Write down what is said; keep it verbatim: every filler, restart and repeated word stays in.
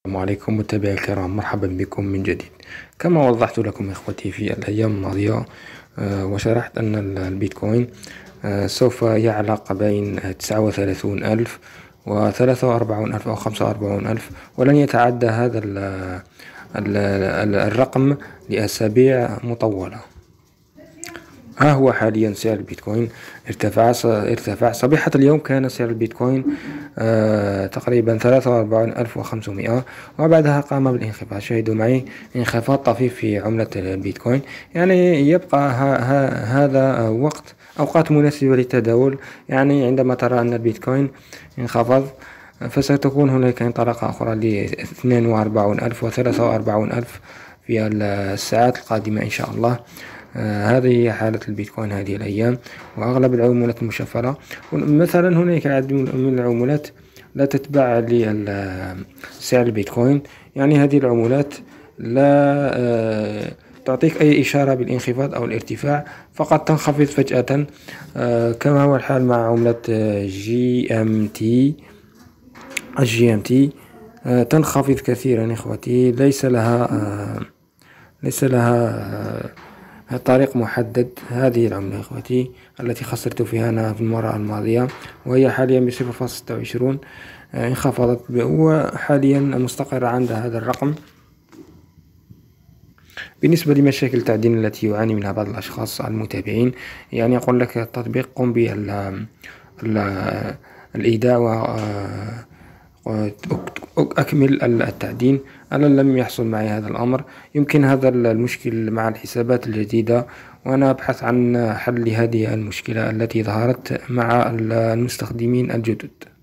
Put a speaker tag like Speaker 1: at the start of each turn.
Speaker 1: السلام عليكم متابعي الكرام، مرحبا بكم من جديد. كما وضحت لكم إخوتي في الأيام الماضية آه، وشرحت أن ال- البيتكوين آه، سوف يعلق بين تسعة وثلاثون ألف وثلاثة وأربعون ألف أو خمسة وأربعون ألف، ولن يتعدى هذا ال- ال- ال- الرقم لأسابيع مطولة. ها هو حاليا سعر البيتكوين ارتفع ارتفع صبيحة اليوم. كان سعر البيتكوين آه تقريبا ثلاثة وأربعين ألف وخمسمائة، وبعدها قام بالانخفاض. شاهدوا معي انخفاض طفيف في عملة البيتكوين، يعني يبقى ها ها هذا وقت أوقات مناسبة للتداول. يعني عندما ترى أن البيتكوين انخفض، فستكون هناك انطلاقة أخرى ل اثنين وأربعين ألف و ثلاثة وأربعين ألف في الساعات القادمة إن شاء الله. آه هذه هي حالة البيتكوين هذه الأيام، وأغلب العملات المشفرة. مثلا هناك عدد من العملات لا تتبع لسعر البيتكوين، يعني هذه العملات لا آه تعطيك أي إشارة بالانخفاض أو الارتفاع، فقط تنخفض فجأة. آه كما هو الحال مع عملة جي ام تي الجي ام تي آه تنخفض كثيرا إخوتي. ليس لها آه ليس لها آه، طريق محدد. هذه العملة إخوتي التي خسرت فيها أنا في المرة الماضية، وهي حاليا بصفر فاصلة ستة وعشرون. انخفضت وحاليا مستقرة عند هذا الرقم. بالنسبة لمشاكل التعدين التي يعاني منها بعض الأشخاص المتابعين، يعني أقول لك التطبيق قم بالإيداع وأكمل التعدين. أنا لم يحصل معي هذا الأمر. يمكن هذا المشكل مع الحسابات الجديدة، وأنا أبحث عن حل لهذه المشكلة التي ظهرت مع المستخدمين الجدد.